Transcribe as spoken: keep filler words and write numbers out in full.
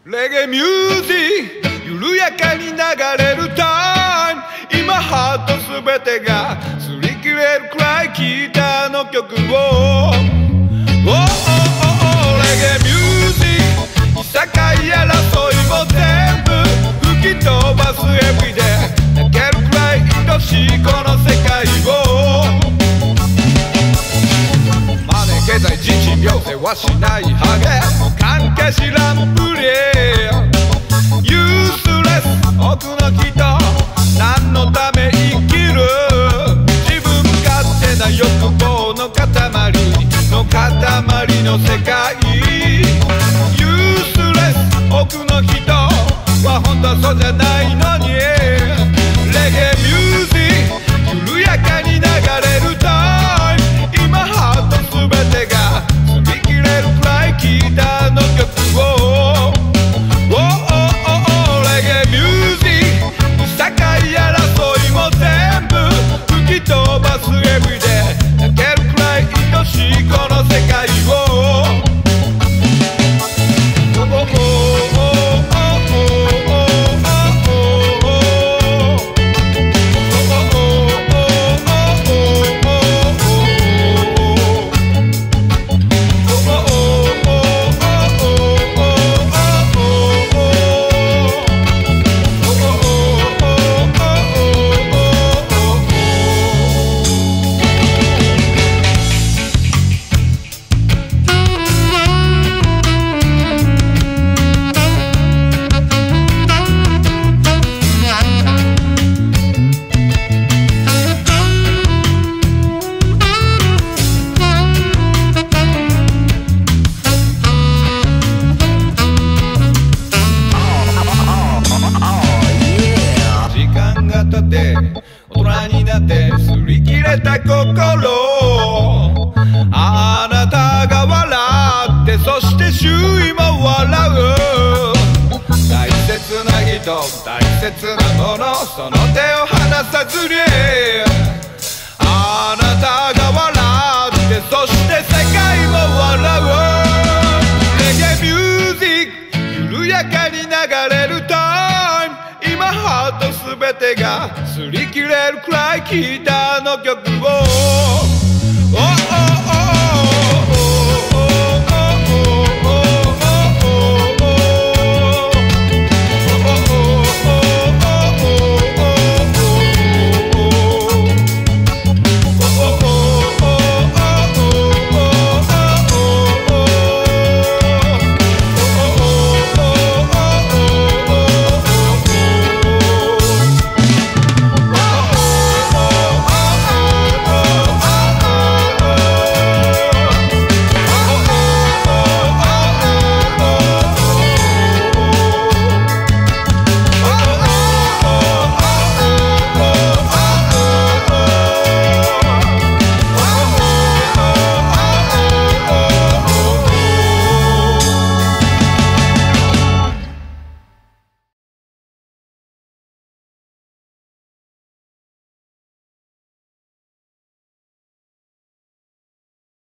レゲエミュージック緩やかに流れるタイム、今ハートすべてが擦り切れるくらい聴いたあの曲を、oh, oh, oh, oh, レゲエミュージックいさかい争いも全部吹き飛ばす Everyday 泣けるくらい愛しいこの世界を、マネー経済人事病世話しないハゲ関係知らんぷりユースレス奥の人何のため生きる、自分勝手な欲望の塊の塊の世界、ユースレス奥の人は本当はそうじゃないのに、レゲエミュージック緩やかに流れるタイム、今ハートすべてが擦り切れるくらい聴いたあの曲を、oh, oh, oh, oh, レゲエミュージックいさかい争いも全部吹き飛ばす Everyday 泣けるくらい愛しいこの世界を、oh, oh, oh,大人になって擦り切れた心、あなたが笑ってそして周囲も笑う、大切な人大切なものその手を離さずに、あなたが笑ってそして世界も笑う、レゲエミュージック緩やかに流れるタイム、今ハートすべてが擦り切れるくらい聴いたあの曲を